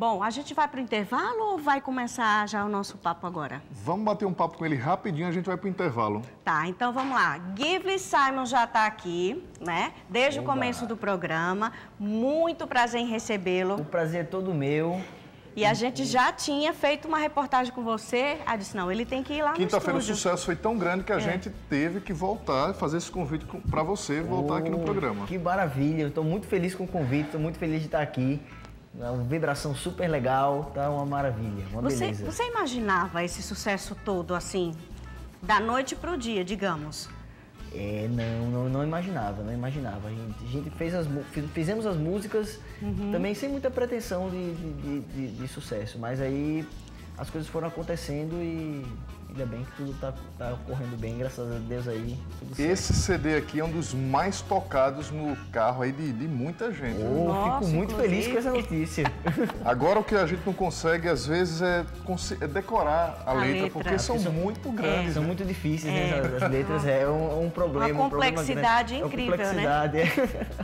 Bom, a gente vai para o intervalo ou vai começar já o nosso papo agora? Vamos bater um papo com ele rapidinho, a gente vai para o intervalo. Tá, então vamos lá. Gively Simon já está aqui, né? Desde o começo do programa. Muito prazer em recebê-lo. O prazer é todo meu. E a gente já tinha feito uma reportagem com você. Ah, disse, não, ele tem que ir lá no estúdio. Quinta-feira o sucesso foi tão grande que a gente teve que voltar, fazer esse convite para você voltar aqui no programa. Que maravilha, eu estou muito feliz com o convite, estou muito feliz de estar aqui. É uma vibração super legal, tá uma maravilha, uma beleza. Você imaginava esse sucesso todo, assim, da noite para o dia, digamos? Não imaginava, não imaginava. A gente fizemos as músicas também sem muita pretensão de sucesso, mas aí as coisas foram acontecendo e ainda bem que tudo tá correndo bem, graças a Deus aí. Tudo certo. Esse CD aqui é um dos mais tocados no carro aí de muita gente. Fico muito feliz com essa notícia. Agora o que a gente não consegue às vezes é decorar a letra, porque são muito grandes. São muito difíceis, né? As letras é um problema. Uma complexidade incrível, complexidade, né?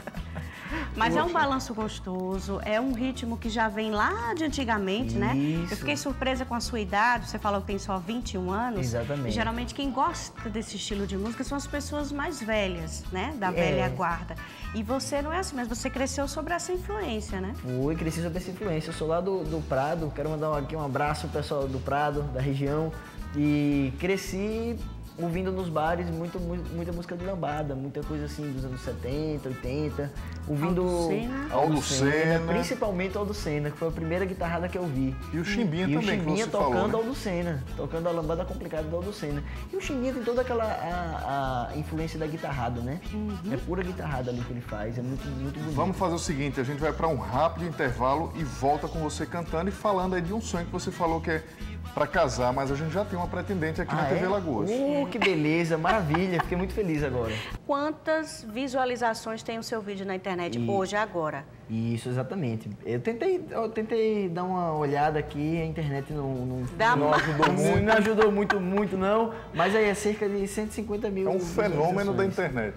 Mas é um balanço gostoso, é um ritmo que já vem lá de antigamente, né? Eu fiquei surpresa com a sua idade, você falou que tem só 21 anos. Exatamente. E geralmente quem gosta desse estilo de música são as pessoas mais velhas, né? Da velha guarda. E você não é assim, mas você cresceu sobre essa influência, né? Cresci sobre essa influência. Eu sou lá do Prado, quero mandar aqui um abraço pro pessoal do Prado, da região. E cresci ouvindo nos bares muita música de lambada, muita coisa assim dos anos 70, 80, ouvindo Aldo Senna, principalmente Aldo Senna, que foi a primeira guitarrada que eu vi. E o Chimbinha também, o Chimbinha que você tocando falou, né? Aldo Senna, tocando a lambada complicada do Aldo Senna. E o Chimbinha tem toda aquela a influência da guitarrada, né? É pura guitarrada ali que ele faz, é muito bonito. Vamos fazer o seguinte, a gente vai para um rápido intervalo e volta com você cantando e falando aí de um sonho que você falou que é para casar, mas a gente já tem uma pretendente aqui na TV Lagoas. Que beleza, maravilha, fiquei muito feliz agora. Quantas visualizações tem o seu vídeo na internet hoje, agora? Isso, exatamente. Eu tentei dar uma olhada aqui, a internet não ajudou muito. Não ajudou muito não, mas aí é cerca de 150 mil. É um fenômeno da internet.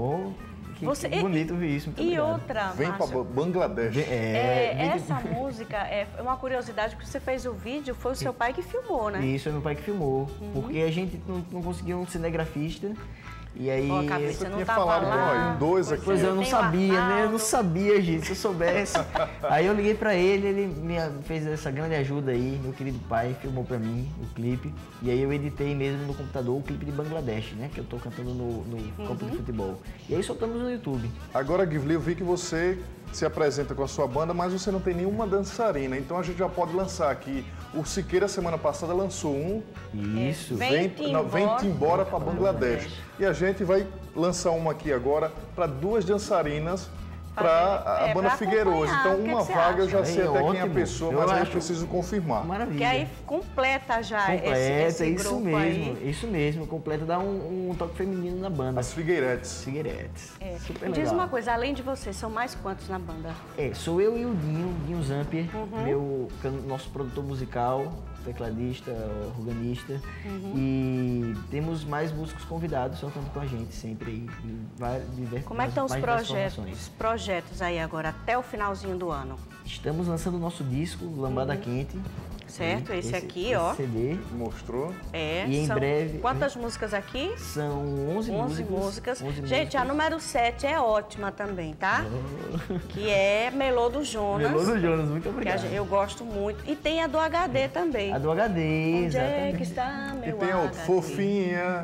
Que bonito ver isso. Muito obrigado. Outra, vem para Bangladesh. Essa música é uma curiosidade, porque você fez o vídeo, foi o seu pai que filmou, né? Isso, é meu pai que filmou, porque a gente não conseguiu um cinegrafista. E aí, você não tinha tava falado lá. Em dois aqui. Pois eu não sabia, né? Eu não sabia, gente, se eu soubesse. Aí eu liguei pra ele me fez essa grande ajuda aí, meu querido pai, filmou pra mim o clipe. E aí eu editei mesmo no computador o clipe de Bangladesh, né? Que eu tô cantando no campo de futebol. E aí soltamos no YouTube. Agora, Gively, eu vi que você se apresenta com a sua banda, mas você não tem nenhuma dançarina. Então a gente já pode lançar aqui. O Siqueira, semana passada, lançou um. Isso. Vem-te embora para Bangladesh. E a gente vai lançar uma aqui agora para duas dançarinas para a banda Figueiroso. Então, uma vaga eu já sei até quem é a pessoa, mas aí eu preciso confirmar. Maravilha. Que aí completa já esse isso grupo mesmo, aí. isso mesmo. Completa, dá um toque feminino na banda. As Figueiretes. Super Diz legal. uma coisa, além de você, são mais quantos na banda? Sou eu e o Dinho Zampier, nosso produtor musical, tecladista, organista. E temos mais músicos convidados tocando com a gente sempre aí. Como é que estão os projetos aí agora, até o finalzinho do ano? Estamos lançando o nosso disco, Lambada Quente. Certo, esse aqui, ó. CD. Mostrou. E em breve... Quantas músicas aqui? São 11 músicas. 11 gente, a número 7 é ótima também, tá? Que é Melô do Jonas. Melô do Jonas, muito obrigado. Eu gosto muito. E tem a do HD também. A do HD, Onde é que está meu E tem a Fofinha.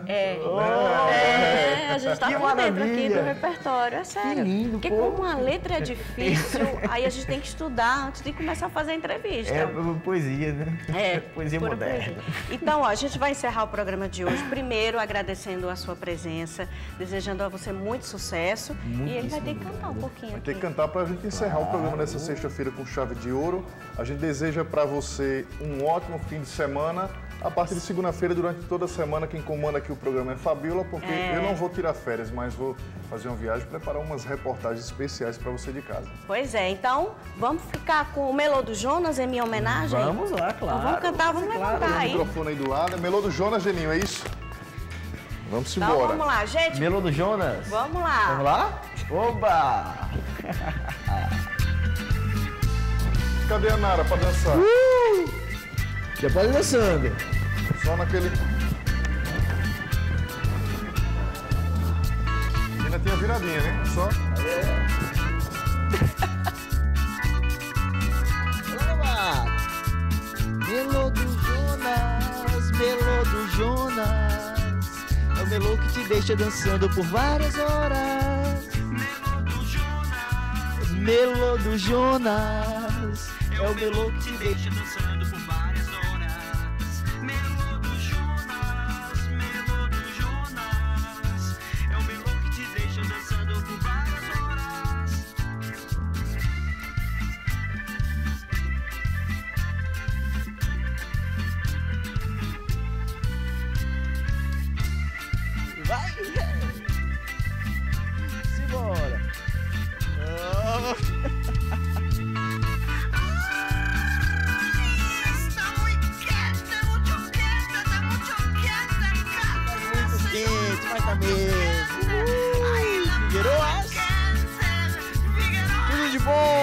A gente tá por dentro aqui do repertório, é sério. Que lindo, porque como a letra é difícil, aí a gente tem que estudar antes de começar a fazer a entrevista. Poesia, né? Poesia moderna. Então, ó, a gente vai encerrar o programa de hoje. Primeiro, agradecendo a sua presença, desejando a você muito sucesso. E ele vai ter que cantar um pouquinho. Vai ter que cantar para a gente encerrar o programa dessa sexta-feira com chave de ouro. A gente deseja para você um ótimo fim de semana. A partir de segunda-feira, durante toda a semana, quem comanda aqui o programa é Fabiola, porque eu não vou tirar férias, mas vou fazer uma viagem, preparar umas reportagens especiais para você de casa. Pois é, então vamos ficar com o Melô do Jonas em minha homenagem? Vamos lá, claro. Então vamos cantar, vamos levantar aí. O microfone aí do lado. É Melô do Jonas, Geninho, é isso? Vamos embora. Então vamos lá, gente. Melô do Jonas? Vamos lá. Vamos lá? Oba! Cadê a Nara pra dançar? Já pode ir dançando. Só naquele... Ainda tem a viradinha, né? Só... Melô do Jonas, melô do Jonas, é o melô que te deixa dançando por várias horas. Melô do Jonas, é o melô que te deixa dançando por várias horas. Melô do Jonas, é o melô que te deixa dançando por várias horas. Vai! Simbora! Muito quente, mas tá mesmo. Figueiroas! Tudo de bom!